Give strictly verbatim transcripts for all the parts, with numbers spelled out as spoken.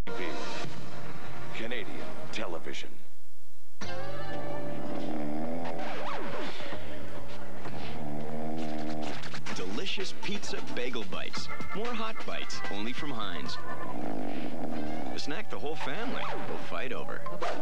Canadian television. Delicious pizza bagel bites. More hot bites, only from Heinz. A snack the whole family will fight over.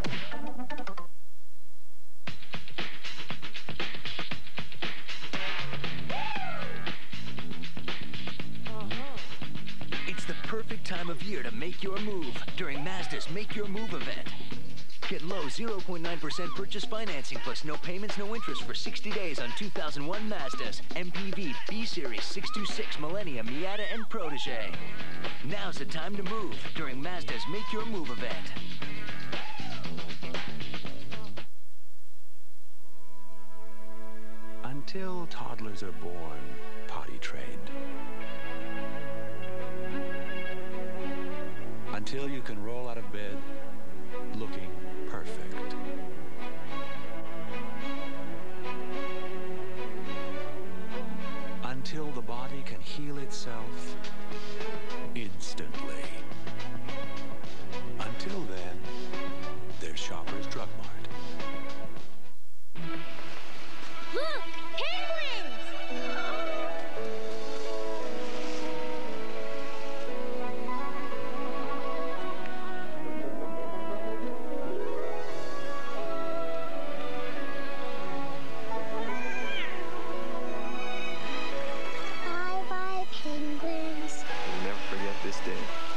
It's the perfect time of year to make your move during Mazda's Make Your Move event. Get low zero point nine percent purchase financing plus no payments, no interest for sixty days on two thousand one Mazdas, M P V, B-Series, six twenty-six, Millennium, Miata, and Protege. Now's the time to move during Mazda's Make Your Move event. Until toddlers are born, potty trained. Until you can roll out of bed looking perfect. Until the body can heal itself instantly. Until then, there's Shoppers Drug Mart. Look! Penguins! Bye-bye, penguins. We'll never forget this day.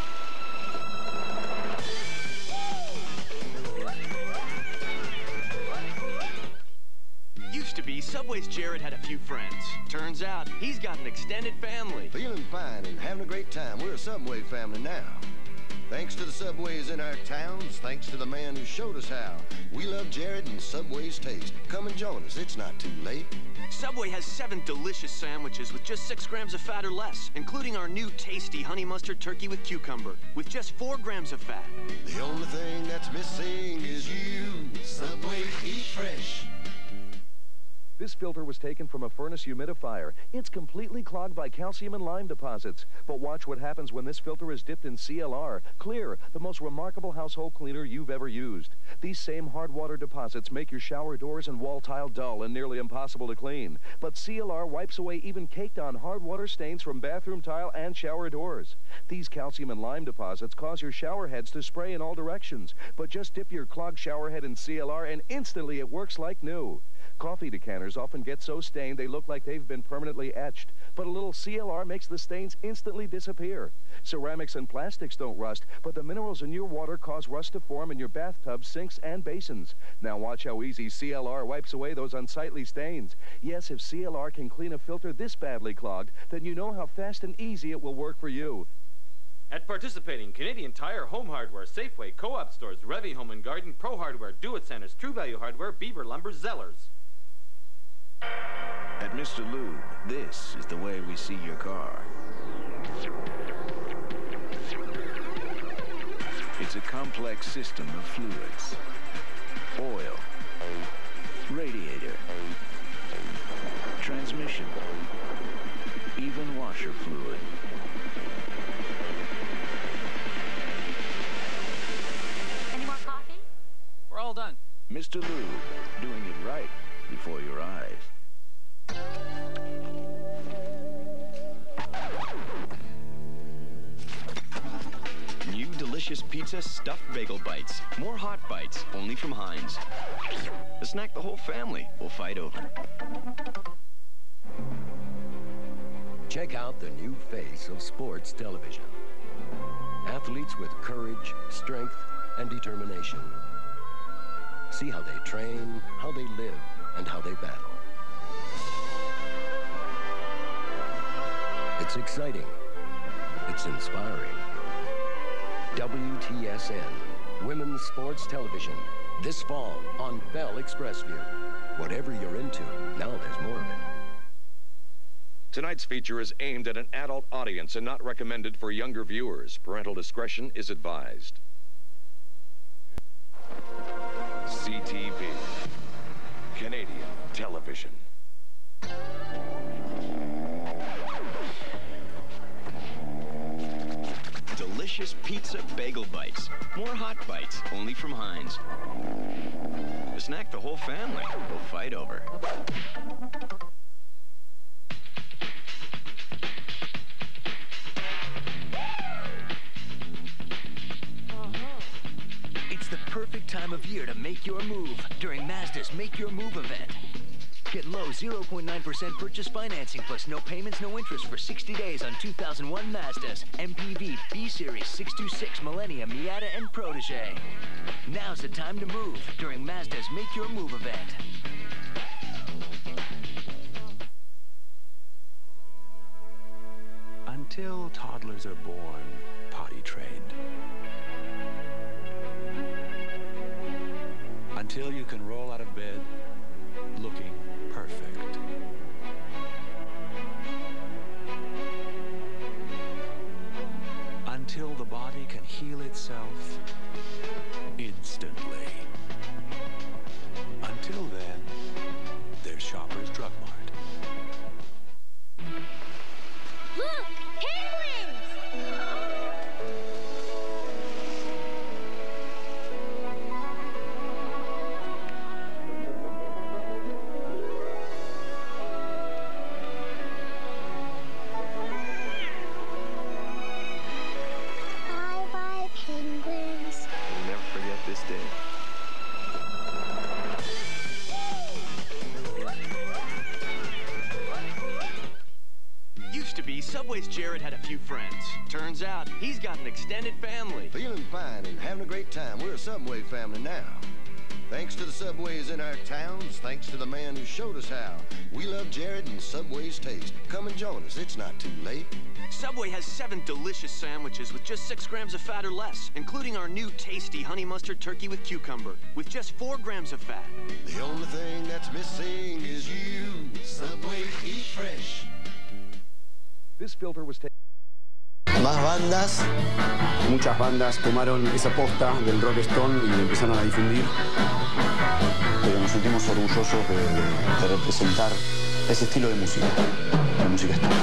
Used to be, Subway's Jared had a few friends. Turns out, he's got an extended family. Feeling fine and having a great time. We're a Subway family now. Thanks to the Subways in our towns, thanks to the man who showed us how. We love Jared and Subway's taste. Come and join us. It's not too late. Subway has seven delicious sandwiches with just six grams of fat or less, including our new tasty honey mustard turkey with cucumber, with just four grams of fat. The only thing that's missing is you. Subway, eat fresh. This filter was taken from a furnace humidifier. It's completely clogged by calcium and lime deposits. But watch what happens when this filter is dipped in C L R. Clear, the most remarkable household cleaner you've ever used. These same hard water deposits make your shower doors and wall tile dull and nearly impossible to clean. But C L R wipes away even caked-on hard water stains from bathroom tile and shower doors. These calcium and lime deposits cause your shower heads to spray in all directions. But just dip your clogged shower head in C L R and instantly it works like new. Coffee decanters often get so stained they look like they've been permanently etched, but a little C L R makes the stains instantly disappear. Ceramics and plastics don't rust, but the minerals in your water cause rust to form in your bathtubs, sinks, and basins. Now watch how easy C L R wipes away those unsightly stains. Yes, if C L R can clean a filter this badly clogged, then you know how fast and easy it will work for you. At participating Canadian Tire, Home Hardware, Safeway, Co-op stores, Revy Home and Garden, Pro Hardware, Do-It Centers, True Value Hardware, Beaver Lumber, Zellers. At Mister Lube, this is the way we see your car. It's a complex system of fluids. Oil, radiator, transmission, even washer fluid. Any more coffee? We're all done. Mister Lube, doing it right before your eyes. New delicious pizza stuffed bagel bites. More hot bites, only from Heinz. A snack the whole family will fight over. Check out the new face of sports television. Athletes with courage, strength, and determination. See how they train, how they live, and how they battle. It's exciting. It's inspiring. W T S N, Women's Sports Television, this fall on Bell Expressview. Whatever you're into, now there's more of it. Tonight's feature is aimed at an adult audience and not recommended for younger viewers. Parental discretion is advised. C T V, Canadian television. delicious pizza bagel bites. More hot bites, only from Heinz. A snack the whole family will fight over. It's the perfect time of year to make your move during Mazda's Make Your Move event. Get low zero point nine percent purchase financing plus no payments, no interest for sixty days on two thousand one Mazdas, M P V, B-Series, six twenty-six, Millennium, Miata, and Protege. Now's the time to move during Mazda's Make Your Move event. Until toddlers are born, potty trained. Until you can roll out of bed looking perfect. Until the body can heal itself instantly. Until then, there's Shoppers Drug Mart. Look! Penguins! Bye-bye, penguins. We'll never forget this day. Used to be, Subway's Jared had a few friends. Turns out, he's got an extended family. Feeling fine and having a great time. We're a Subway family now. Thanks to the Subways in our towns, thanks to the man who showed us how. We love Jared and Subway's taste. Come and join us. It's not too late. Subway has seven delicious sandwiches with just six grams of fat or less, including our new tasty honey mustard turkey with cucumber, with just four grams of fat. The only thing that's missing is you. Subway, eat fresh. This filter was taken. Más bandas. Muchas bandas tomaron esa posta del rock stone y la empezaron a difundir. Pero nos sentimos orgullosos de, de, de representar ese estilo de música, la música stone.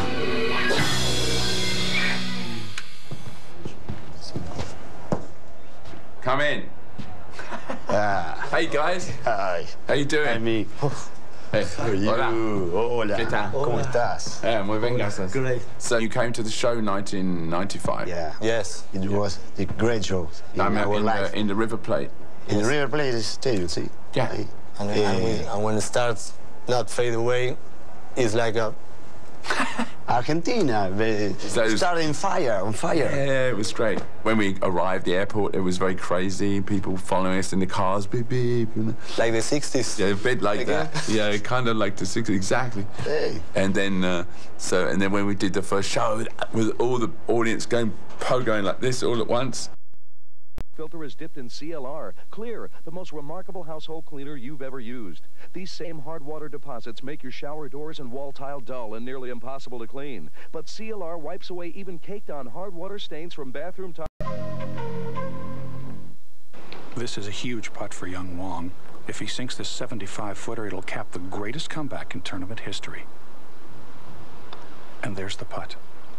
Come in. Ah. Hey guys. Hi. How you doing? Hi, me. Hey. How are you? Hola. Hola. ¿Qué tal? ¿Cómo estás? Yeah, muy bien, gracias. Great. So you came to the show nineteen ninety-five? Yeah. Yes. It was a great show in I mean, our in, life. the, in the River Plate. In the River Plate Stadium, see? Yeah. I, And, uh, and, we, and when it starts, not fade away, it's like a... Argentina, So- starting fire, on fire. Yeah, it was great. When we arrived at the airport, it was very crazy. People following us in the cars, beep, beep. You know. Like the sixties. Yeah, a bit like Again? that. Yeah, kind of like the sixties, exactly. Hey. And then, uh, so, and then when we did the first show, with all the audience going, po going like this all at once. Filter is dipped in C L R. Clear, the most remarkable household cleaner you've ever used. These same hard water deposits make your shower doors and wall tile dull and nearly impossible to clean. But C L R wipes away even caked-on hard water stains from bathroom tiles. This is a huge putt for young Wong. If he sinks this seventy-five footer, it'll cap the greatest comeback in tournament history. And there's the putt.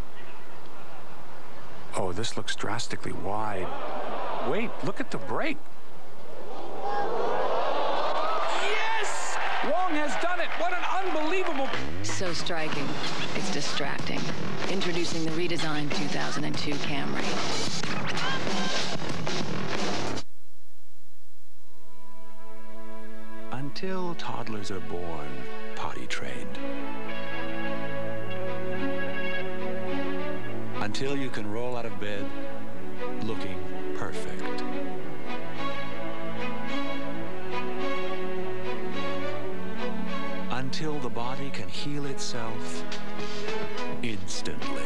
Oh, this looks drastically wide. Wait, look at the break. Yes! Wong has done it. What an unbelievable... So striking. It's distracting. Introducing the redesigned two thousand two Camry. Until toddlers are born, potty trained. Until you can roll out of bed looking perfect. Until the body can heal itself instantly.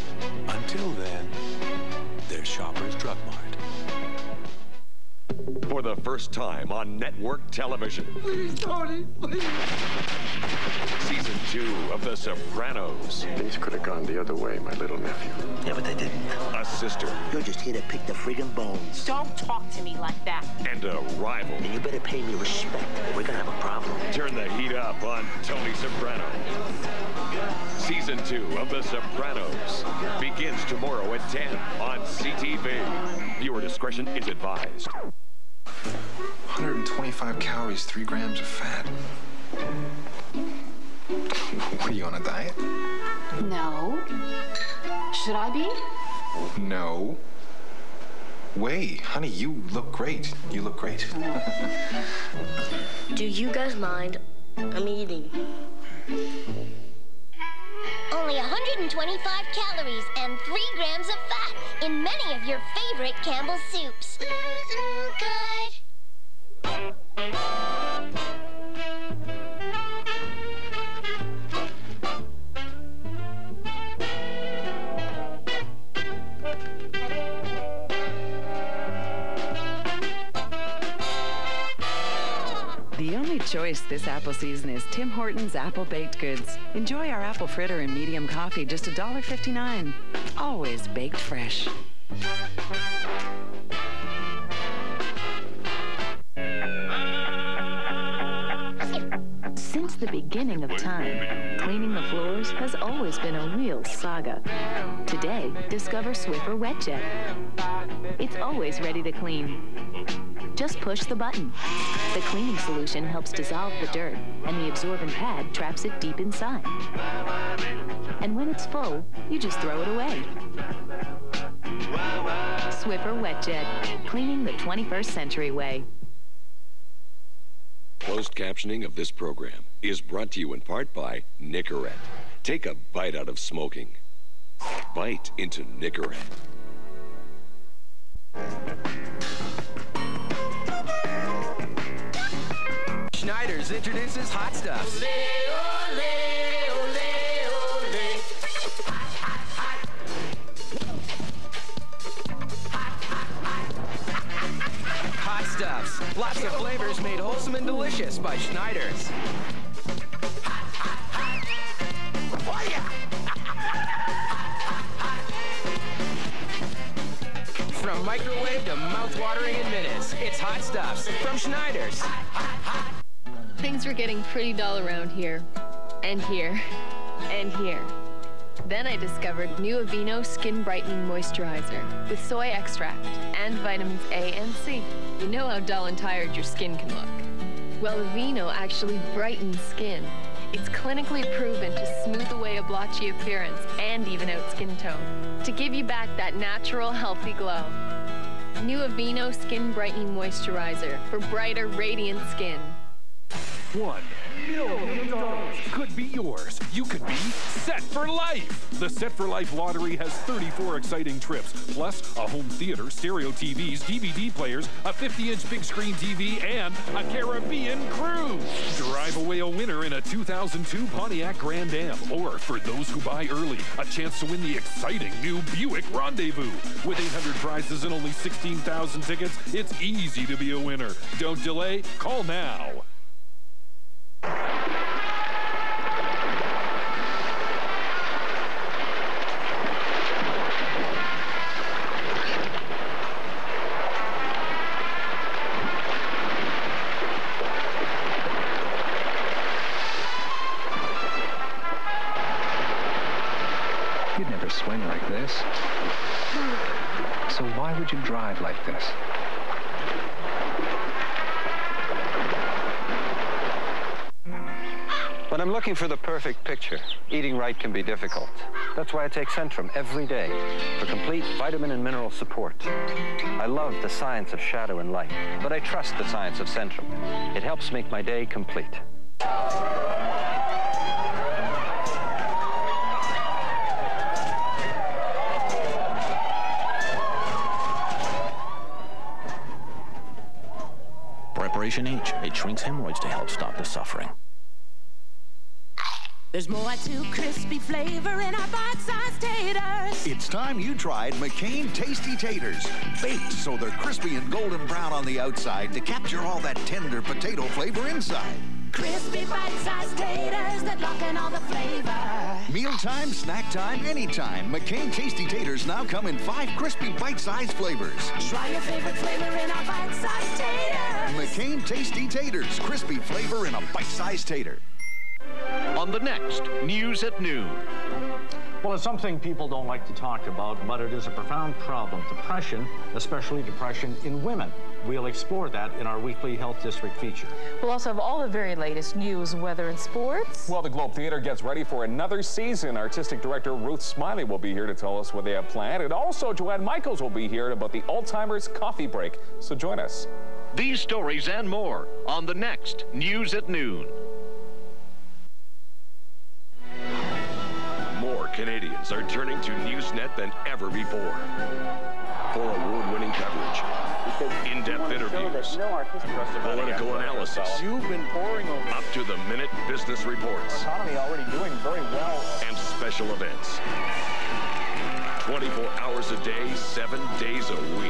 Until then, there's Shoppers Drug Mart. for the first time on network television. Please, Tony, please. Season two of The Sopranos. Things could have gone the other way, my little nephew. Yeah, but they didn't. A sister. You're just here to pick the friggin' bones. Don't talk to me like that. And a rival. And you better pay me respect. We're gonna have a problem. Turn the heat up on Tony Soprano. Season two of The Sopranos begins tomorrow at ten on C T V. Viewer discretion is advised. one hundred twenty-five calories, three grams of fat. What, are you on a diet? No. Should I be? No. Way, honey, you look great. You look great. Do you guys mind? I'm eating. Only one hundred twenty-five calories and three grams of fat in many of your favorite Campbell's soups. Mm-mm, good. The only choice this apple season is Tim Hortons Apple Baked Goods. Enjoy our apple fritter and medium coffee, just one dollar fifty-nine. Always baked fresh. Since the beginning of time, cleaning the floors has always been a real saga. Today, discover Swiffer Wet Jet. It's always ready to clean. Just push the button. The cleaning solution helps dissolve the dirt, and the absorbent pad traps it deep inside. And when it's full, you just throw it away. Swiffer Wet Jet, cleaning the twenty-first century way. Closed captioning of this program is brought to you in part by Nicorette. Take a bite out of smoking. Bite into Nicorette. Schneider's introduces Hot Stuffs. Hot Stuffs. Lots of flavors made wholesome and delicious by Schneider's. From microwave to mouth-watering in minutes, it's Hot Stuffs from Schneider's. Things were getting pretty dull around here, and here, and here. Then I discovered new Aveeno Skin Brightening Moisturizer with soy extract and vitamins A and C. You know how dull and tired your skin can look. Well, Aveeno actually brightens skin. It's clinically proven to smooth away a blotchy appearance and even out skin tone to give you back that natural, healthy glow. New Aveeno Skin Brightening Moisturizer for brighter, radiant skin. One million dollars could be yours. You could be set for life. The Set for Life lottery has thirty-four exciting trips, plus a home theater, stereo T Vs, D V D players, a fifty inch big screen T V, and a Caribbean cruise. Drive away a winner in a two thousand two Pontiac Grand Am, or for those who buy early, a chance to win the exciting new Buick Rendezvous. With eight hundred prizes and only sixteen thousand tickets, it's easy to be a winner. Don't delay. Call now. You'd never swing like this. So why would you drive like this? When I'm looking for the perfect picture, eating right can be difficult. That's why I take Centrum every day for complete vitamin and mineral support. I love the science of shadow and light, but I trust the science of Centrum. It helps make my day complete. Preparation H. It shrinks hemorrhoids to help stop the suffering. There's more to crispy flavor in our bite-sized taters. It's time you tried McCain Tasty Taters. Baked so they're crispy and golden brown on the outside to capture all that tender potato flavor inside. Crispy bite-sized taters that lock in all the flavor. Mealtime, snack time, anytime. McCain Tasty Taters now come in five crispy bite-sized flavors. Try your favorite flavor in our bite-sized taters. McCain Tasty Taters. Crispy flavor in a bite-sized tater. On the next News at Noon. Well, it's something people don't like to talk about, but it is a profound problem. Depression, especially depression in women. We'll explore that in our weekly Health District feature. We'll also have all the very latest news, weather, and sports. Well, the Globe Theater gets ready for another season. Artistic director Ruth Smiley will be here to tell us what they have planned. And also, Joanne Michaels will be here about the Alzheimer's coffee break. So join us. These stories and more on the next News at Noon. More Canadians are turning to Newsnet than ever before. For award-winning coverage, in-depth interviews, political analysis, You've been pouring over up-to-the-minute business reports, economy already doing very well, and special events. twenty-four hours a day, seven days a week.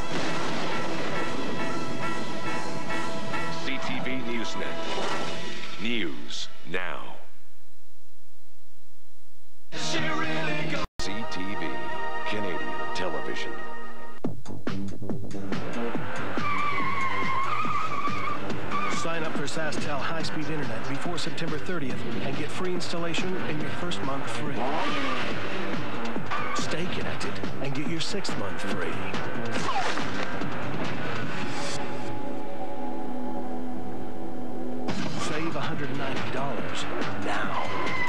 C T V Newsnet. News now. C T V, Canadian television. Sign up for SaskTel high-speed internet before September thirtieth and get free installation and your first month free. Stay connected and get your sixth month free. Save one hundred ninety dollars now.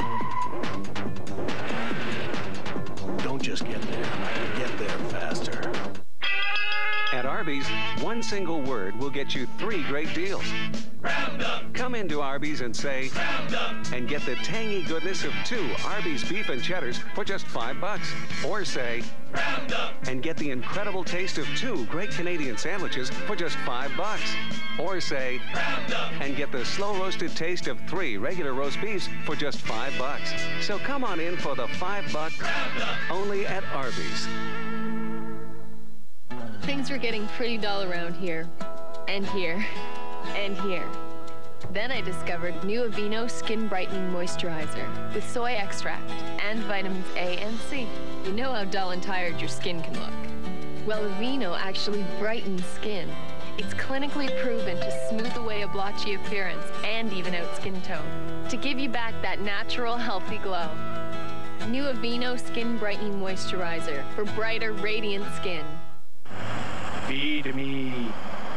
Don't just get there. Get there faster. At Arby's, one single word will get you three great deals. Roundup. Come into Arby's and say, Roundup, and get the tangy goodness of two Arby's beef and cheddars for just five bucks. Or say, Roundup, and get the incredible taste of two great Canadian sandwiches for just five bucks. Or say, Roundup, and get the slow-roasted taste of three regular roast beefs for just five bucks. So come on in for the five buck Roundup, only at Arby's. Things were getting pretty dull around here, and here, and here. Then I discovered new Aveeno Skin Brightening Moisturizer with soy extract and vitamins A and C. You know how dull and tired your skin can look. Well, Aveeno actually brightens skin. It's clinically proven to smooth away a blotchy appearance and even out skin tone to give you back that natural, healthy glow. New Aveeno Skin Brightening Moisturizer for brighter, radiant skin. Feed me.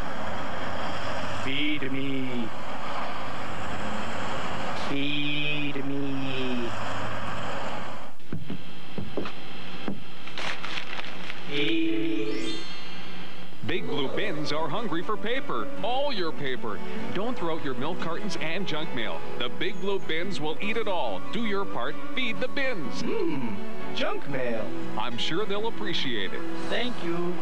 Feed me. Feed me. Feed me. Big Blue Bins are hungry for paper. All your paper. Don't throw out your milk cartons and junk mail. The Big Blue Bins will eat it all. Do your part. Feed the bins. Mmm. Junk mail. I'm sure they'll appreciate it. Thank you.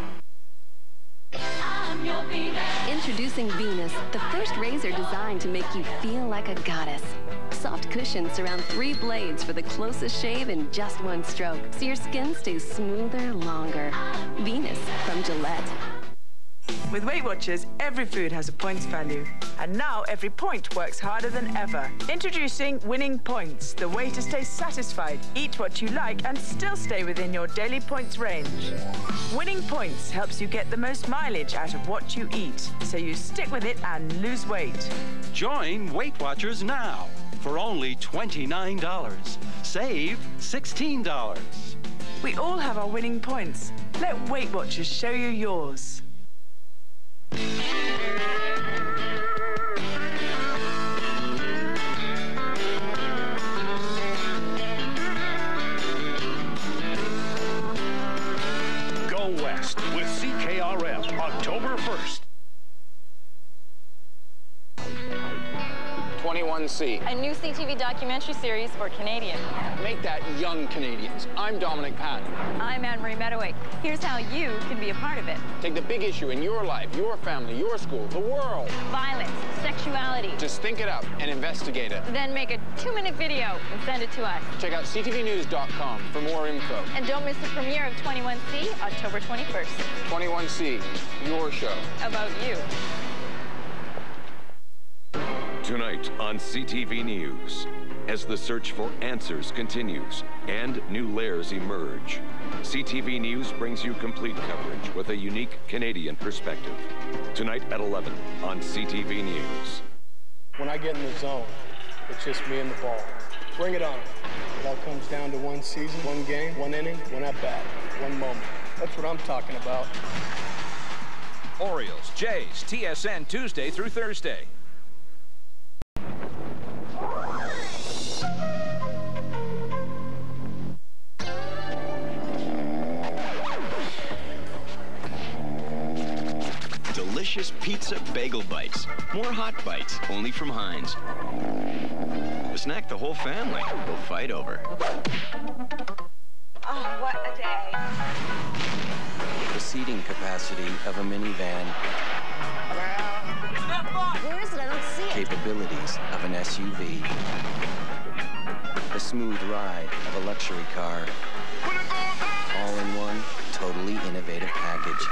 Introducing Venus, the first razor designed to make you feel like a goddess. Soft cushions surround three blades for the closest shave in just one stroke, so your skin stays smoother longer. Venus from Gillette. With Weight Watchers, every food has a points value. And now every point works harder than ever. Introducing Winning Points, the way to stay satisfied, eat what you like, and still stay within your daily points range. Winning Points helps you get the most mileage out of what you eat, so you stick with it and lose weight. Join Weight Watchers now for only twenty-nine dollars. Save sixteen dollars. We all have our winning points. Let Weight Watchers show you yours. Go West with C K R M, October first. twenty-one twenty-one C. A new C T V documentary series for Canadians. Make that young Canadians. I'm Dominic Patton. I'm Anne-Marie Meadoway. Here's how you can be a part of it. Take the big issue in your life, your family, your school, the world. Violence, sexuality. Just think it up and investigate it. Then make a two-minute video and send it to us. Check out C T V news dot com for more info. And don't miss the premiere of twenty-one C, October twenty-first. twenty-one C, your show. About you. Tonight on C T V News, as the search for answers continues and new layers emerge, C T V News brings you complete coverage with a unique Canadian perspective. Tonight at eleven on C T V News. When I get in the zone, it's just me and the ball. Bring it on. It all comes down to one season, one game, one inning, one at-bat, one moment. That's what I'm talking about. Orioles, Jays, T S N Tuesday through Thursday. Delicious pizza bagel bites. More hot bites, only from Heinz. A snack the whole family will fight over. Oh, what a day. The seating capacity of a minivan. Where is it? I don't see it. Capabilities of an S U V. The smooth ride of a luxury car. All in one, totally innovative package.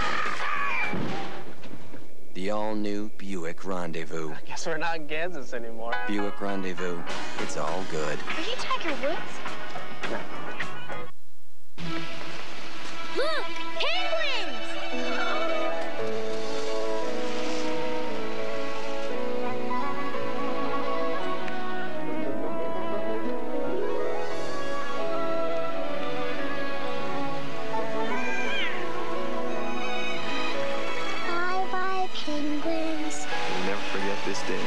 The all-new Buick Rendezvous. I guess we're not in Kansas anymore. Buick Rendezvous. It's all good. Are you Tiger Woods? No. Look! Penguins! Bye-bye, penguins. We'll never forget this day.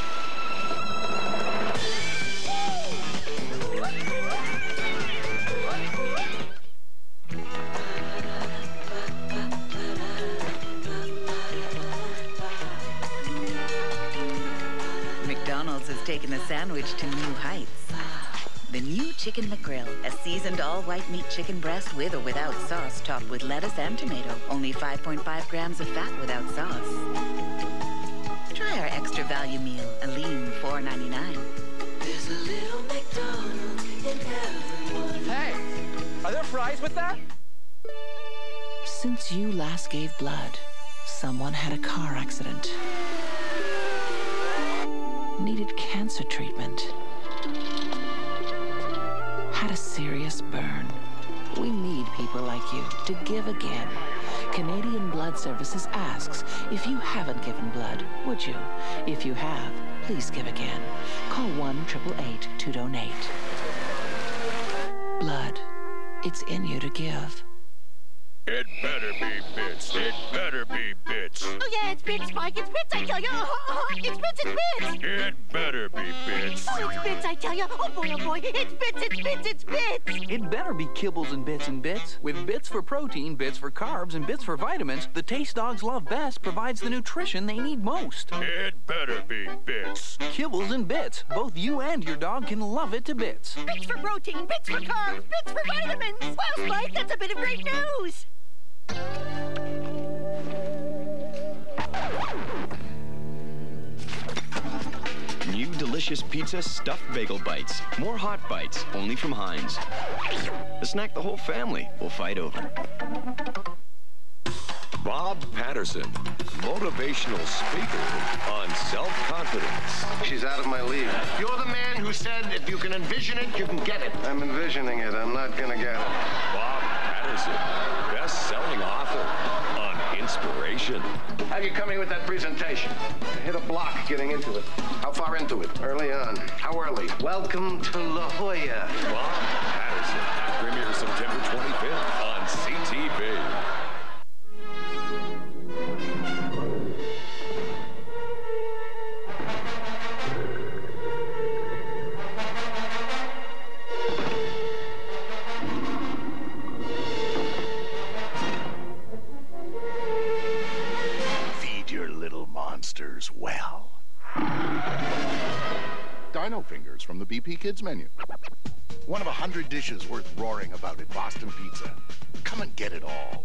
McDonald's has taken the sandwich to new heights. The new Chicken McGrill, a seasoned all-white meat chicken breast with or without sauce, topped with lettuce and tomato. Only five point five grams of fat without sauce. Try our extra value meal, a lean four ninety-nine. There's a little McDonald's in everyone. Hey, are there fries with that? Since you last gave blood, someone had a car accident. Needed cancer treatment. Had a serious burn. We need people like you to give again. Canadian Blood Services asks, if you haven't given blood, would you? If you have, please give again. Call one eight eight eight to donate. Blood. It's in you to give. It better be bits. It better be bits. Oh, yeah, it's bits, Mike. It's bits, I tell you. It's bits, it's bits. It better be bits. Oh, it's bits, I tell you. Oh, boy, oh, boy. It's bits, it's bits, it's bits. It better be kibbles and bits and bits. With bits for protein, bits for carbs, and bits for vitamins, the taste dogs love best provides the nutrition they need most. It better be bits. Kibbles and bits. Both you and your dog can love it to bits. Bits for protein, bits for carbs, bits for vitamins. Well, Mike, that's a bit of great news. New delicious pizza stuffed bagel bites. More hot bites, only from Heinz. A snack the whole family will fight over. Bob Patterson, motivational speaker on self-confidence. She's out of my league. You're the man who said if you can envision it, you can get it. I'm envisioning it. I'm not gonna get it. Bob Patterson, best-selling author on inspiration. How are you coming with that presentation? I hit a block getting into it. How far into it? Early on. How early? Welcome to La Jolla. Bob Patterson, premieres September twenty-fifth on C T V. Feed your little monsters well. Dino Fingers from the B P Kids menu. One of a hundred dishes worth roaring about at Boston Pizza. Come and get it all.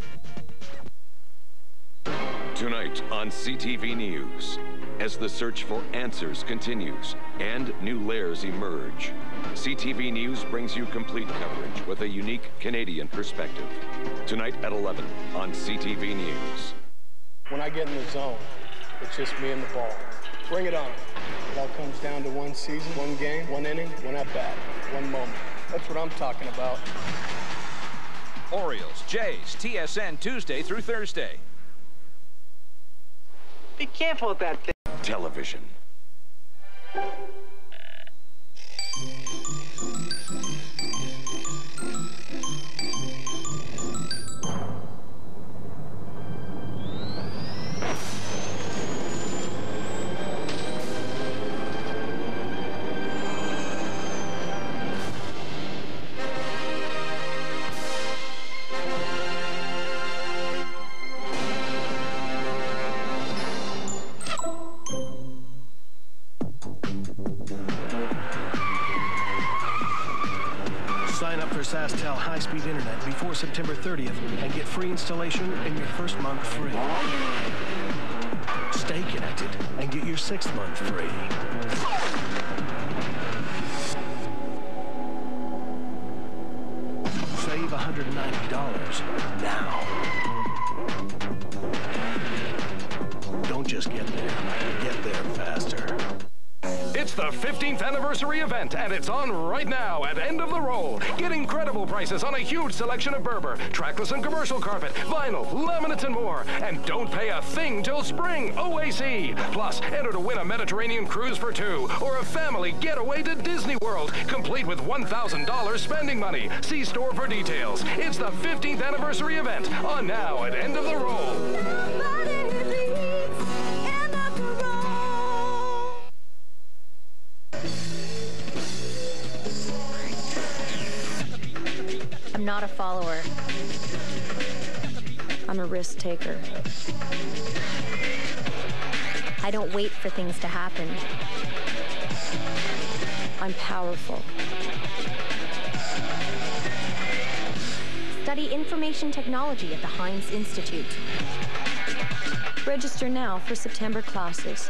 Tonight on C T V News, as the search for answers continues and new layers emerge, C T V News brings you complete coverage with a unique Canadian perspective. Tonight at eleven on C T V News. When I get in the zone, it's just me and the ball. Bring it on. It all comes down to one season, one game, one inning, one at-bat, one moment. That's what I'm talking about. Orioles, Jays, T S N Tuesday through Thursday. Be careful with that thing. Television. SaskTel high-speed internet before September thirtieth and get free installation and your first month free. Stay connected and get your sixth month free. Save one hundred ninety dollars now. Don't just get there, get there faster. It's the fifteenth anniversary event, and it's on right now at End of the Roll. Get incredible prices on a huge selection of Berber, trackless and commercial carpet, vinyl, laminates, and more. And don't pay a thing till spring, O A C. Plus, enter to win a Mediterranean cruise for two or a family getaway to Disney World, complete with one thousand dollars spending money. See store for details. It's the fifteenth anniversary event, on now at End of the Roll. I'm not a follower. I'm a risk taker. I don't wait for things to happen. I'm powerful. Study information technology at the Heinz Institute. Register now for September classes.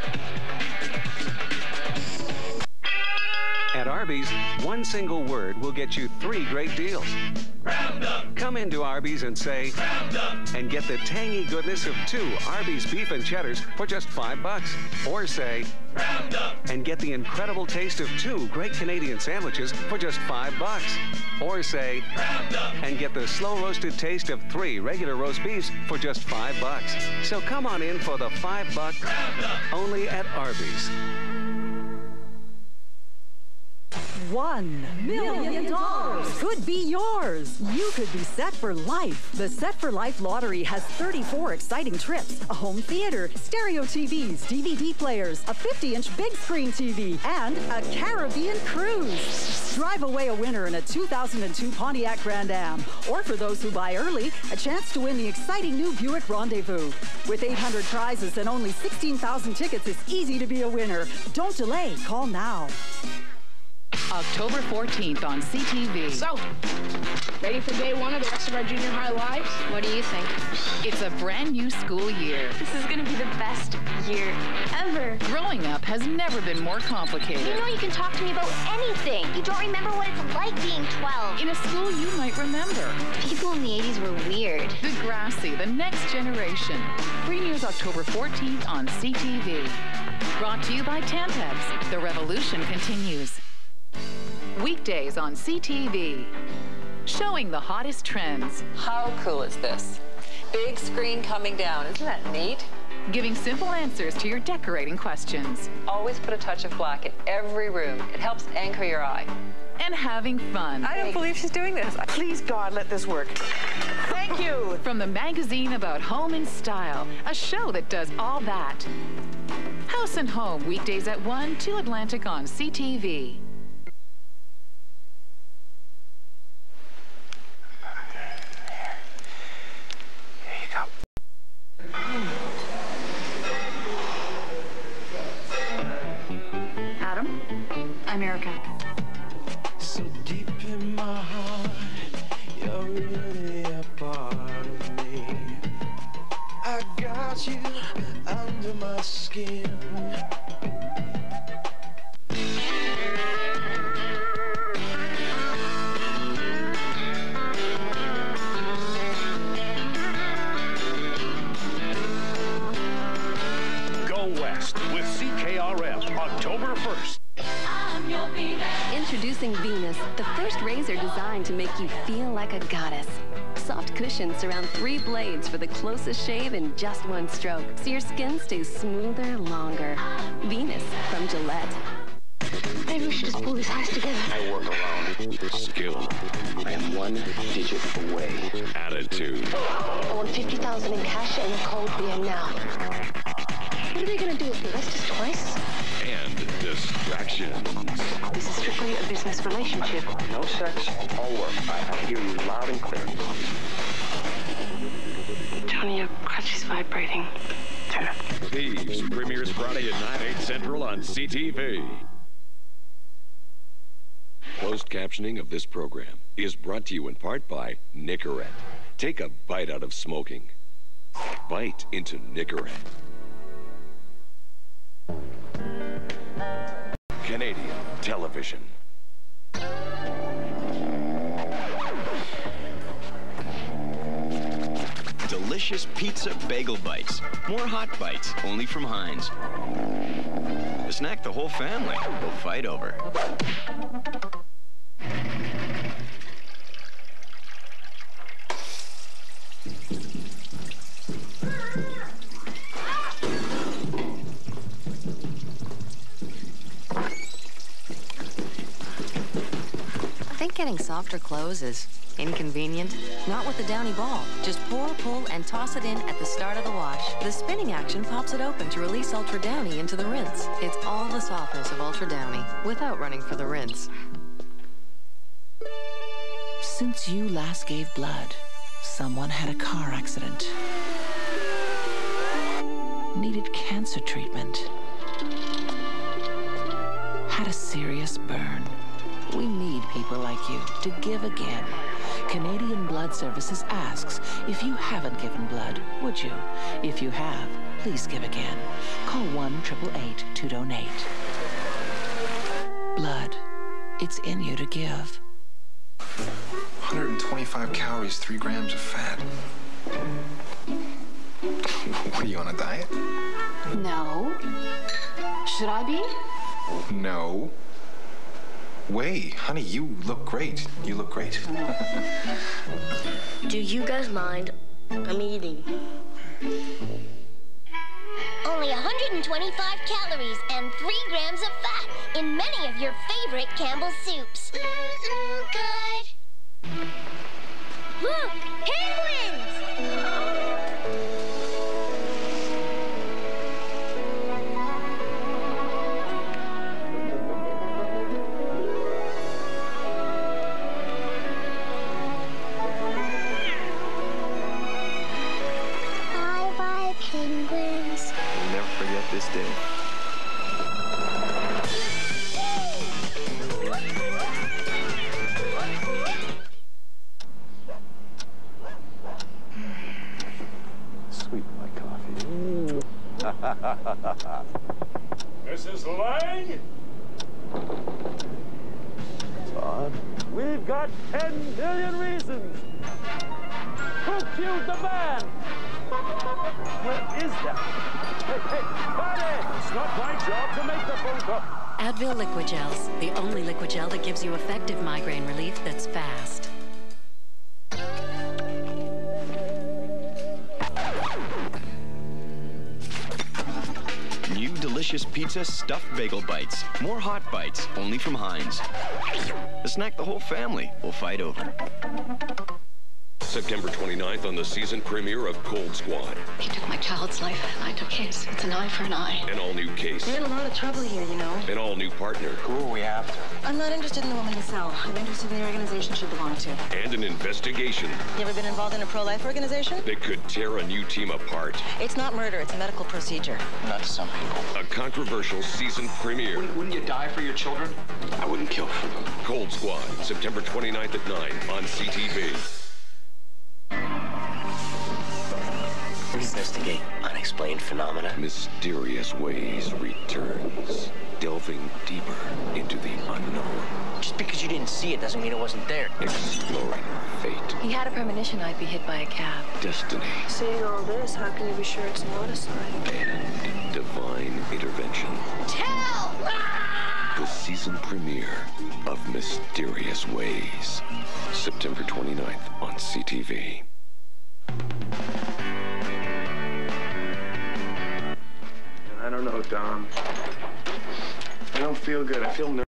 At Arby's, one single word will get you three great deals. Roundup. Come into Arby's and say, Roundup, and get the tangy goodness of two Arby's beef and cheddars for just five bucks. Or say, Roundup, and get the incredible taste of two great Canadian sandwiches for just five bucks. Or say, Roundup, and get the slow-roasted taste of three regular roast beefs for just five bucks. So come on in for the five buck Roundup, only at Arby's. One million dollars could be yours. You could be set for life. The Set for Life lottery has thirty-four exciting trips, a home theater, stereo T Vs, D V D players, a fifty inch big screen T V, and a Caribbean cruise. Drive away a winner in a two thousand two Pontiac Grand Am. Or for those who buy early, a chance to win the exciting new Buick Rendezvous. With eight hundred prizes and only sixteen thousand tickets, it's easy to be a winner. Don't delay. Call now. October fourteenth on C T V. So, ready for day one of the rest of our junior high lives? What do you think? It's a brand new school year. This is going to be the best year ever. Growing up has never been more complicated. You know you can talk to me about anything. You don't remember what it's like being twelve. In a school you might remember. People in the eighties were weird. Degrassi, the next generation. Premieres October fourteenth on C T V. Brought to you by Tampax. The revolution continues. Weekdays on C T V. Showing the hottest trends. How cool is this? Big screen coming down. Isn't that neat? Giving simple answers to your decorating questions. Always put a touch of black in every room. It helps anchor your eye. And having fun. I don't believe she's doing this. Please, God, let this work. Thank you. From the magazine about home and style, a show that does all that. House and Home, weekdays at one, two Atlantic on C T V. Adam? I'm Erica. So deep in my heart, you're really a part of me. I got you under my skin. With C K R M, October first. Introducing Venus, the first razor designed to make you feel like a goddess. Soft cushions surround three blades for the closest shave in just one stroke, so your skin stays smoother longer. Venus from Gillette. Maybe we should just pull this house together. I work alone. Skill. I am one digit away. Attitude. I want fifty thousand in cash and a cold beer now. What are they going to do with me? Arrest us twice? And distractions. This is strictly a business relationship. No sex, all work. I, I hear you loud and clear. Johnny, your crutch is vibrating. Thieves premieres Friday at nine, eight Central on C T V. Closed captioning of this program is brought to you in part by Nicorette. Take a bite out of smoking. Bite into Nicorette. Canadian television. Delicious pizza bagel bites. More hot bites, only from Heinz. A snack the whole family will fight over. I think getting softer clothes is inconvenient. Not with the Downy ball. Just pour, pull, and toss it in at the start of the wash. The spinning action pops it open to release Ultra Downy into the rinse. It's all the softness of Ultra Downy without running for the rinse. Since you last gave blood, someone had a car accident. Needed cancer treatment. Had a serious burn. We need people like you to give again. Canadian Blood Services asks, if you haven't given blood, would you? If you have, please give again. Call one eight eight eight to donate. Blood. It's in you to give. one hundred twenty-five calories, three grams of fat. What, are you on a diet? No. Should I be? No. Way, honey, you look great. You look great. Do you guys mind? I'm eating. Only one hundred twenty-five calories and three grams of fat in many of your favorite Campbell's soups. Good. Look, penguins! Bye-bye, penguins. We'll never forget this day. Sweet my coffee. Missus Lang? Todd? We've got ten billion reasons. Who killed the man? Where is that? Hey, hey, Patty! It's not my job to make the phone call. Advil Liquid Gels, the only liquid gel that gives you effective migraine relief that's fast. New delicious pizza stuffed bagel bites. More hot bites, only from Heinz. A snack the whole family will fight over. September twenty-ninth on the season premiere of Cold Squad. He took my child's life. I took his. It's an eye for an eye. An all-new case. You're in a lot of trouble here, you know. An all-new partner. Who are we after? I'm not interested in the woman in the cell. I'm interested in the organization she belonged to. And an investigation. You ever been involved in a pro-life organization? That could tear a new team apart. It's not murder. It's a medical procedure. Not to some people. A controversial season premiere. Wouldn't, wouldn't you die for your children? I wouldn't kill for them. Cold Squad, September twenty-ninth at nine on C T V. Investigate unexplained phenomena. Mysterious Ways returns, delving deeper into the unknown. Just because you didn't see it doesn't mean it wasn't there. Exploring fate. He had a premonition I'd be hit by a cab. Destiny. Seeing all this, how can you be sure it's not a sign? And divine intervention. Tell! The season premiere of Mysterious Ways, September twenty-ninth on C T V. I don't know, Dom. I don't feel good. I feel nervous.